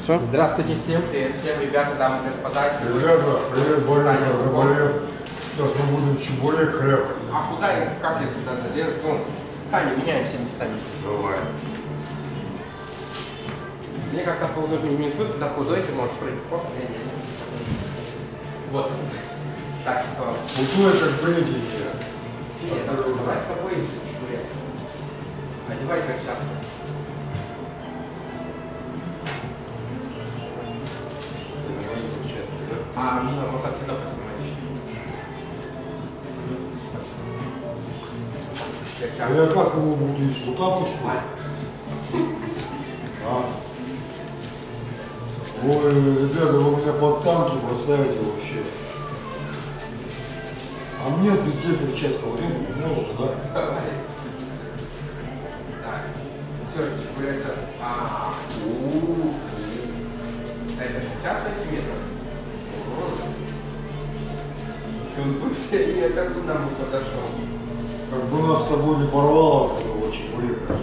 Все? Здравствуйте всем, привет всем, ребята, дамы и господа. Ребята, привет, Боря, заболел. Сейчас мы будем чебурек, хлеб. А куда я, как я сюда залезу? Саня, меняемся местами. Давай. Мне как-то поудобнее внизу, туда худой, ты можешь прыгать. Вот. Так что... Худой как бредение. Нет, давай с тобой чебурек. Одевай перчатку. А мне вот отсюда поснимаешь. А я как его буду есть? Вот так вот что ли? А? Ой, ребята, вы меня под танки бросаете вообще. А мне где перчатка? Время не можно, да? Давай. Так. Все, чебурек. Это 60 сантиметров. Я так туда бы подошел. Как бы нас с тобой не порвало от этого чебурека.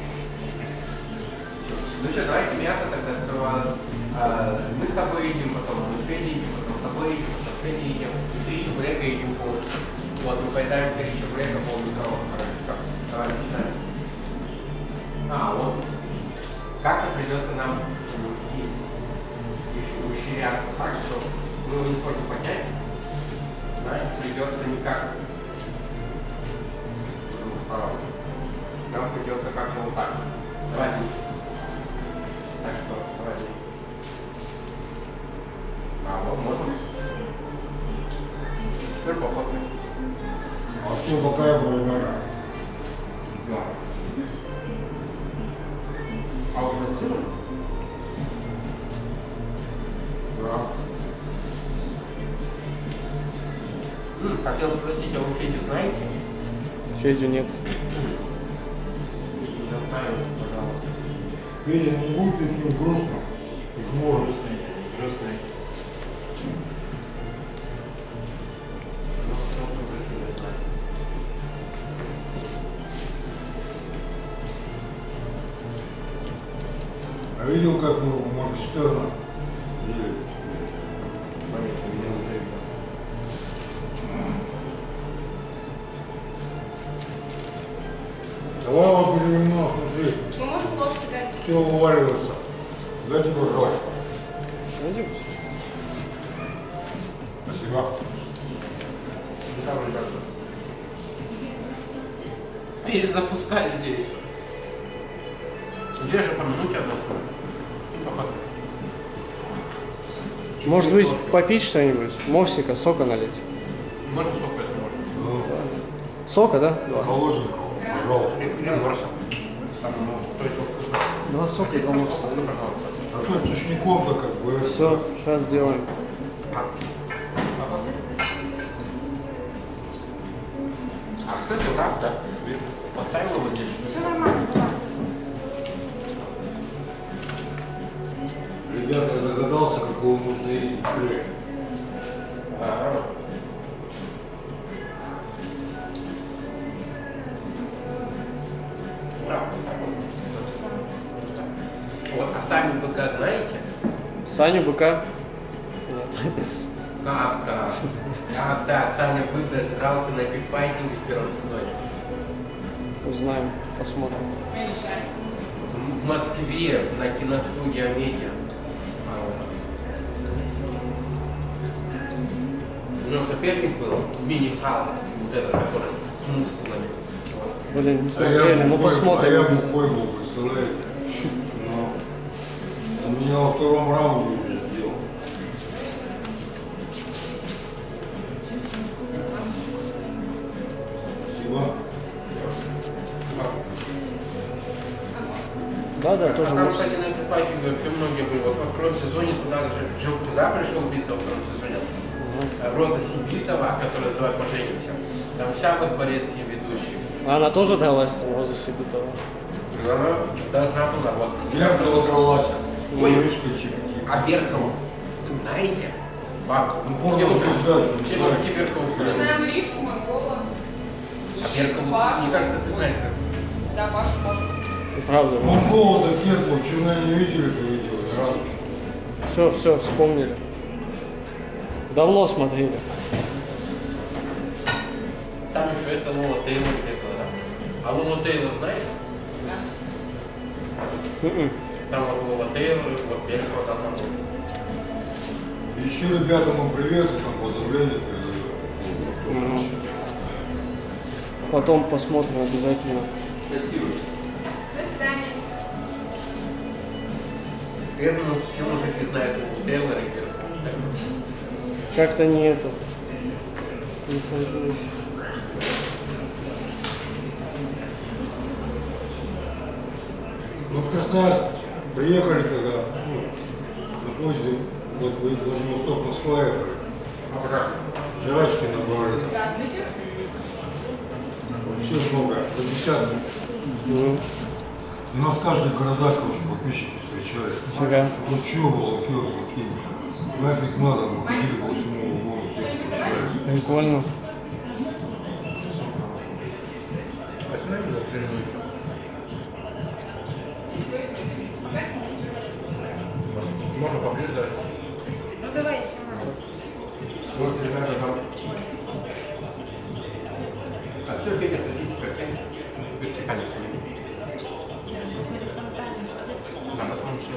Ну что, давайте мясо тогда сперва. Мы с тобой едим, потом мы с Федей едим, потом с тобой едим, потом с Федей едим. 3 чебурека едим полностью. Вот, мы поедаем 3 чебурека поллитровых. Давай начинаем. Вот. Как-то придется нам ущеряться так, что мы его не сможем поднять. Значит, придется никак. Нам придется как-то вот так. Давай вниз. Так что, давай вниз. Вот можно. Теперь попробуем. А все пока я проиграю. Да. А у вас сыр? Да. Хотел спросить, а вы Федю знаете? Федю нет. Я знаю, пожалуйста. Федя, не будь таким грустным и хмурым. Грустный. А видел, как мы у Моргенштерна ели? Давай вот будем смотри. Мы можем ложку дать? Все уваривается. Дайте, пожалуйста. Пойдемте. Спасибо. Перезапускай здесь. Где же помянуть одно слово? И попасть. Может быть, попить что-нибудь? Мовсика, сока налить. Можно сок, если можно. Сока, да? Два. Холодненького, пожалуйста. Или морса. Там, только вкусно. Два сока и два морса. Пожалуйста. А то с сушняком-то как бы... Все, сейчас сделаем. А что это так, да? Поставил его здесь? Все нормально, да. Ребята, я догадался, какого нужно есть быстрее. Ура, поставил. Вот, а сами быка знаете? Саню, быка? Нет. Как так? Как так? Саня Бык даже дрался на эпикфайтинге в первом сезоне. Узнаем, посмотрим. В Москве на киностудии Амедиа. У него соперник был мини-халк, вот этот, который с мускулами. Вот. Блин, не А смотрели, ну посмотрим. я бухой был, представляете? Но он меня во втором раунде уже сделал. Спасибо. Да, тоже Там, морс. кстати, на эпикфайтинге вообще многие были. Вот во втором сезоне туда даже туда пришел биться во втором сезоне. Роза Сибитова, которая «Давай поженимся». Там Щабас Борецкий ведущий. А она тоже дралась, там, Роза Сибитова? Она должна была вот. Меркова дралась. Ой. Вышкой чипки. А Беркову, вы знаете? Ну, порно звезда, что Все не можете знаете. Беркову Мы сказать. знаем Ришку, Монгола. А Беркову, Пашу. мне кажется, ты знаешь Беркову. Да, Пашу, Пашу. Правда. Монгола-то Керкова, что вы не видели это видео ни разу? Все, вспомнили. Давно смотрели. Там еще это Лола Тейлор бегала, да? А Лола Тейлор знаешь? М-м. Там вот Лола Тейлор, вот Персикова там. Еще ребятам привет, там поздравления передаю. Мгм. Потом посмотрим обязательно. Спасибо. До свидания. Я думаю, все мужики знают Лолу Тейлор и Персикова. Как-то не это. Не сложилось. Ну, в Красноярск приехали когда, на поезде, вот Владивосток, Москва ехали. А как? Жрачки набрали. Здравствуйте. Вообще много, по десятку. Мгм. И нас в каждых городах, короче, подписчики встречали. Фига. Ну чё, волоки, волоки. Нафиг надо, мы ходили по всему городу, всех встречали. Прикольно. Можно поближе даже. Ну давай, снимай. Вот ребята там. А все, Федя, садись, вертикально снимай. Да, потому что...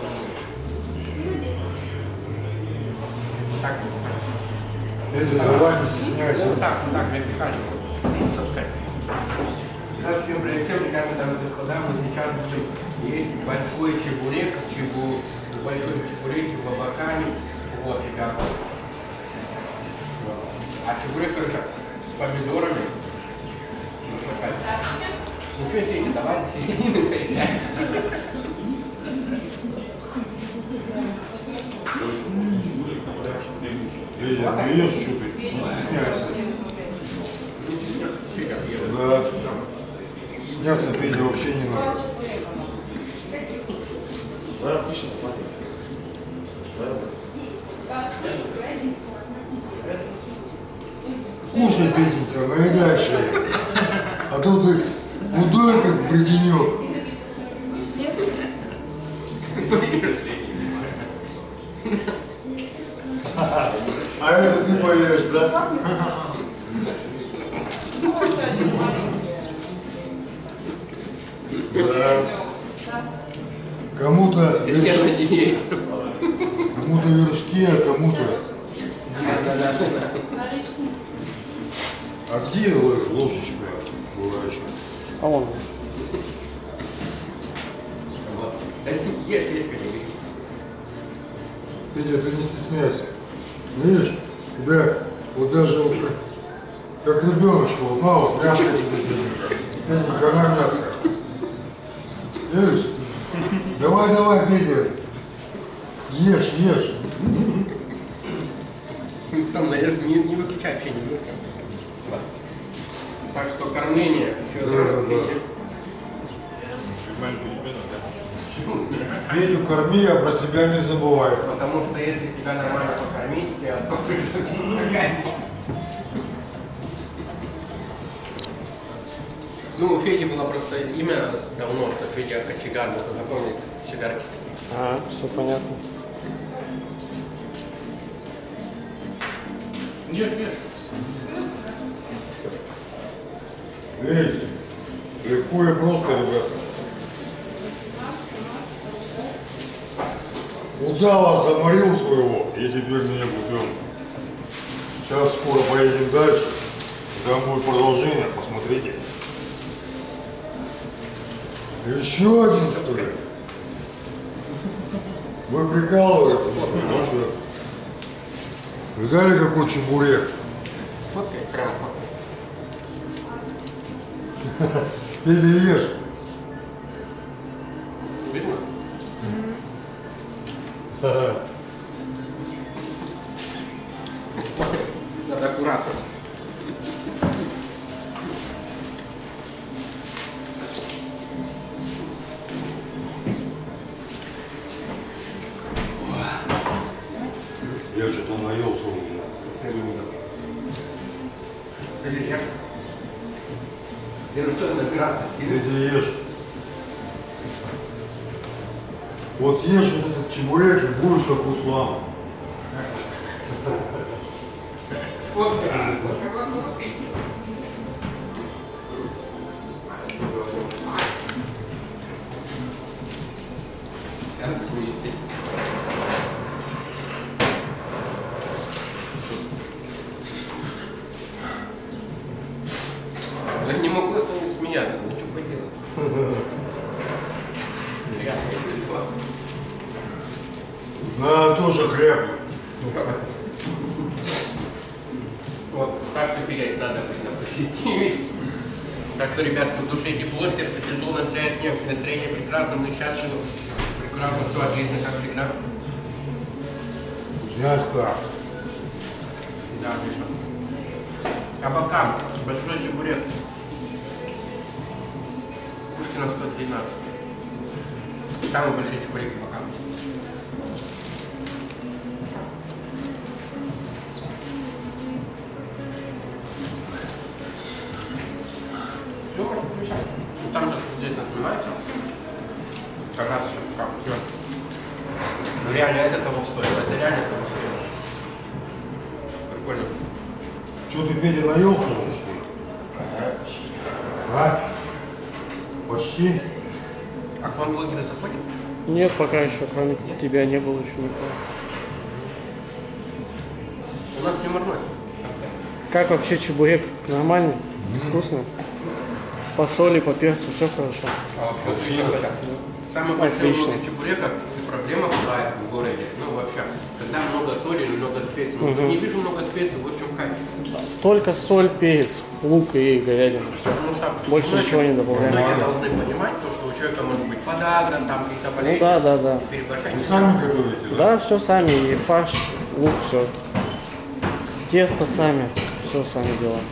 Так, Это давай, не стесняйся. вот так, вертикально. Пускай. Всем привет, ребята, дамы и господа, мы сейчас будем есть большой чебурек, большой чебурек в Абакане. Вот, ребята. Вот. А чебурек, короче, с помидорами. Ну, что, как? Здравствуйте. Ну, что, Федя, давай до середины поедем. Федя, ты ешь, что ты? Не стесняйся. Федя, ешь. Да. Сняться Федя вообще не надо. Кушай, Петенька, наедаешься. А то ты худой, как бреденек. А это ты поешь, да? Да. Кому-то вершки, а кому-то... А где ложечка была еще? А вон. Вот. Да не ешь, Федя. Петя, ты не стесняйся. Видишь, тебя вот даже вот как ребеночка, вот на вот мяско тебе, Петенька, на мяско. Видишь? Давай, Петя. Ешь. Там, наверное, не выключай вообще, не выключай. Вот. Так что кормление все Да. да. Петю корми, а про себя не забывай. Потому что если тебя нормально покормить, тебя откроешь какая-то. Ну, у Феди было просто имя давно, что Федя Кочегар, мы познакомились в Кочегарке. А, все понятно. Ешь. Видите, легко и просто, ребята. Удава заморил своего, и теперь меня путем. Сейчас скоро поедем дальше. Там будет продолжение, посмотрите. Еще один, что ли? Вы прикалываетесь? Ну что? Видали, какой чебурек? Фоткай, прям фоткай. Федя, ешь. Видно? Надо аккуратно. Я что-то наелся уже. Или я ну что набираться сильно. Федя, ешь. Вот съешь вот этот чебурек и будешь как Руслан. Я не могу с ними смеяться, ну что поделать. Реально, это легко. На, тоже хлеб. Вот, каждый период надо быть на позитиве. Так что, ребятки, в душе тепло, сердце светло, настроение прекрасно, мы счастливы. Прекрасно, все от жизни, как всегда. Вкусняшка. Да, отлично. А бокам, большой чебурек. Пушкина 113. Самый большой чебурек бокам. Все, можно включать. Ну, там же здесь нас снимается. Как раз еще пока. Все. Ну реально это того стоило. Это реально того стоило. Прикольно. Что ты, Петя, наелся уже, что ли? А? Почти? А к вам блогеры заходят? Нет, пока еще, кроме тебя, не было еще никого. У нас не морной. Как вообще чебурек? Нормальный? Вкусно? По соли, по перцу, все хорошо. А вообще, самый большой Отлично. блок чебурека и проблема бывает в городе. Ну вообще, когда много соли или много специй. Ну, не вижу много специй, вот в чем кайф. Только соль, перец, лук и говядина. Все. Потому что Больше многие- ничего не добавляем. Многие должны понимать, то, что у человека может быть подагра, там какие-то Ну болезни. да. Переборщать Вы нельзя. сами готовите, да? Да, все сами, и фарш, лук, все. Тесто сами, все сами делаем.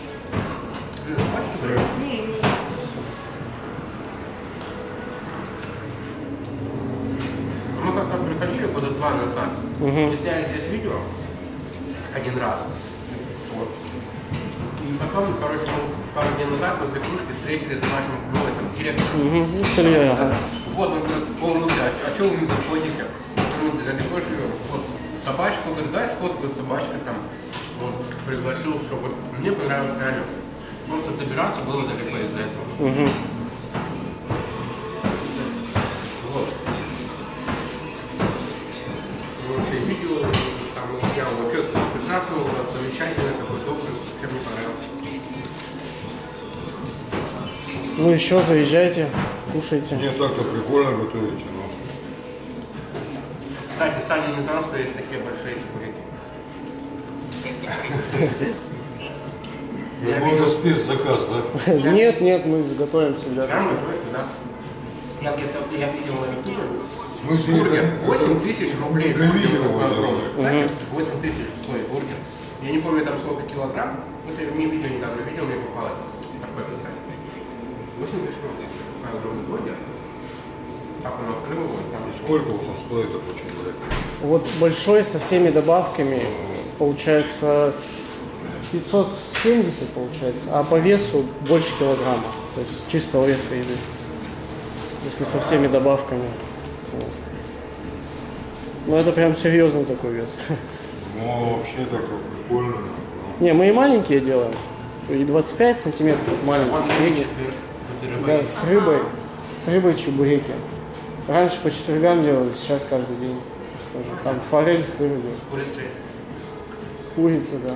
Мы как-то приходили года 2 назад, и сняли здесь видео один раз. Вот. И потом, короче, пару дней назад возле кружки встретились с нашим новым там, директором. Ну, с Ильей, Да. ага. Вот он говорит, а что вы не заходите? Ну, далеко живем. Вот собачку, говорит, дай сфоткаю, собачка там. Он пригласил, все, говорит, мне понравилось реально. Просто добираться было далеко из-за этого. Вот. Вообще видео, там я вообще прекрасно, замечательно, такой добрый, всем мне понравилось. Ну еще заезжайте, кушайте. Мне так-то прикольно готовите, но... Кстати, Саня не знал, что есть такие большие чебуреки. Много спецзаказ, да? Нет, мы готовим всегда. Прям готовится, да. Я где-то, я видел на ютубе, В смысле, бургер, это- 8 тысяч рублей. это Бургер видео, такой да. огромный. Знаете, 8 тысяч стоит бургер. Я не помню там сколько килограмм. Вот я мне видео недавно видел, мне попало такое представление. 8 тысяч рублей. Такой огромный бургер. Так он открыл его, там И сколько вот он стоит такой чебурек? Вот большой со всеми добавками получается 570 получается, а по весу больше килограмма. То есть чистого веса еды. Если со всеми добавками. Вот. Ну это прям серьезный такой вес. Ну, вообще так прикольно. Не, мы и маленькие делаем. И 25 сантиметров маленькие. он средний. средний. Да, с рыбой чебуреки. Раньше по четвергам делали, сейчас каждый день. Тоже. Там форель с рыбой. Курицей. Курица, да.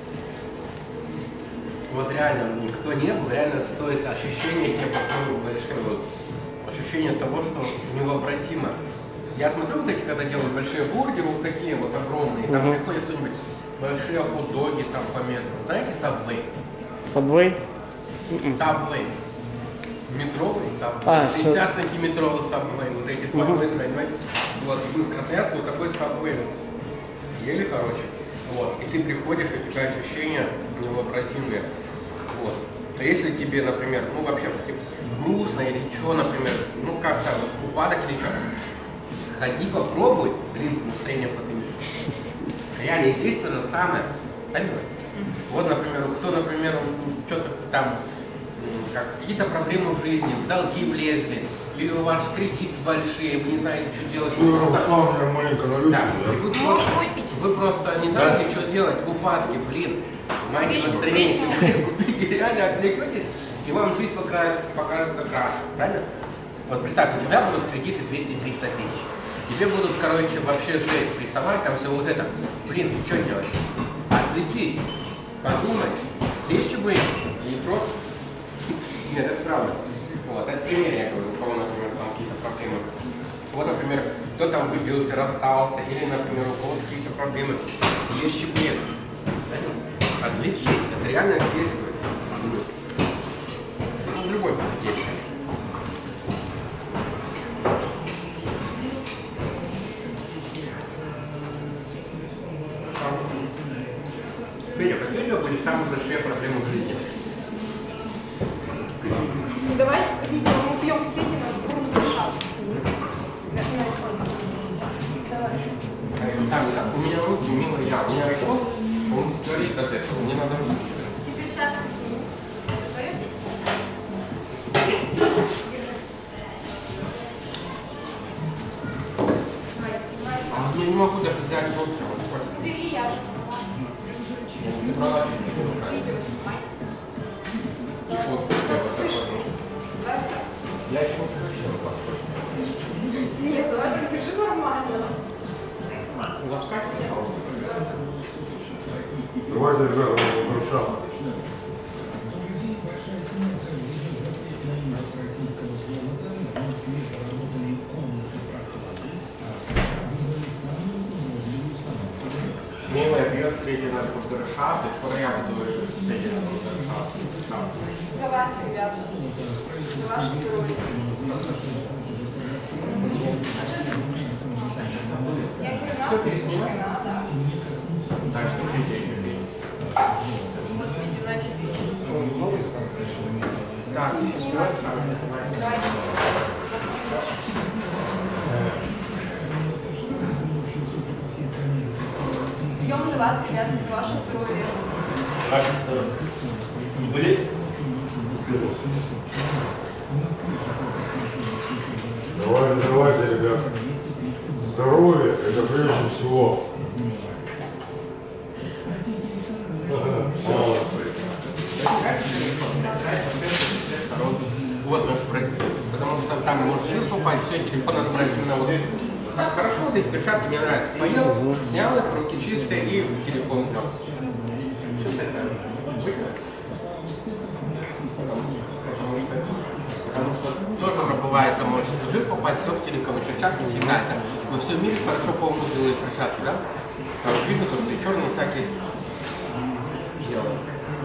Вот реально, кто не был, реально стоит ощущение, я попробую большое, вот, ощущение того, что невообразимо. Я смотрю вот эти, когда делают большие бургеры, вот такие вот огромные, там приходят кто-нибудь, большие хот-доги там по метру. Знаете, Subway? Сабвей. Subway. Метровый Subway. А, 60 сантиметровый Subway, вот эти 2 метра, понимаете? Вот, мы в Красноярске вот такой Subway ели, короче. Вот, и ты приходишь, и у тебя ощущения невообразимые. Вот. А если тебе, например, ну вообще типа, грустно или что, например, ну как-то упадок или что, сходи попробуй, блин, настроение поднимет. Реально, и здесь то же самое. Понимаете? Вот, например, кто, например, что-то там, какие-то проблемы в жизни, в долги влезли, или у вас кредит большие, вы не знаете, что делать. Что, Руслан, я маленько налью Да, себе. и вы просто не знаете, что делать в упадке, блин. Понимаете, настроение, тем более купите, реально отвлекетесь, и вам жизнь покажется краше, правильно? Вот представь, у тебя будут кредиты 200-300 тысяч. Тебе будут, короче, вообще жесть прессовать, там все вот это. Блин, что делать? Отвлекись, подумай, съешь чебурек и просто... Нет, это правда. Вот, это пример, я говорю, у кого, например, там какие-то проблемы. Вот, например, кто там влюбился, расстался, или, например, у кого какие-то проблемы. Съешь чебурек. Отвлекись, это реально действует. Ну, любой действует. Федя, какие у тебя были самые большие проблемы в жизни? Давай мы пьем с Федей на бурну шапку. Давай. Там, у меня руки мимо я, у меня iPhone, он говорит от этого, мне надо руки. Теперь сейчас Я не могу даже взять руки, он просто... убери, я же. Ты брала чуть-чуть. И вот, я еще не включил, как Нет, давай так держи нормально. Лапскать, пожалуйста. Давайте, ребята, Руслан. Милая бьет среди нас бургершафт, и скоро я буду среди нас бургершафт. За вас, ребята. За ваше здоровье. Я говорю, нас не надо. Так, что еще? Так, сейчас Давай. Пьем за вас, ребята, за ваше здоровье. Не болеть? Давайте, ребята. Здоровье – это прежде всего. Вот наш проект. Потому что там может жир попасть, все, телефон надо брать именно вот. Хорошо, вот эти перчатки мне нравятся. Поел, снял их, руки чистые и в телефон взял. Потому что тоже бывает, там может жир попасть, все в телефон, и перчатки всегда это. Во всем мире хорошо по-моему делают перчатки, да? Там вижу то, что и черные всякие делают.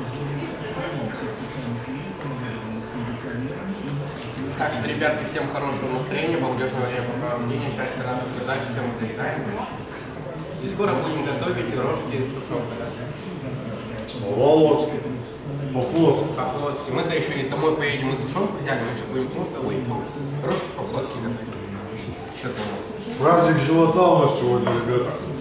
Так что, ребятки, всем хорошего настроения, балдежного времяпровождения, счастья, радости, удачи, всем доедаем. И скоро будем готовить рожки с тушенкой, да? Володский. По-флотски. По-флотски. Мы-то еще и домой поедем и тушенку взяли, мы еще будем рожки по-флотски готовить. Что там? Праздник живота у нас сегодня, ребята.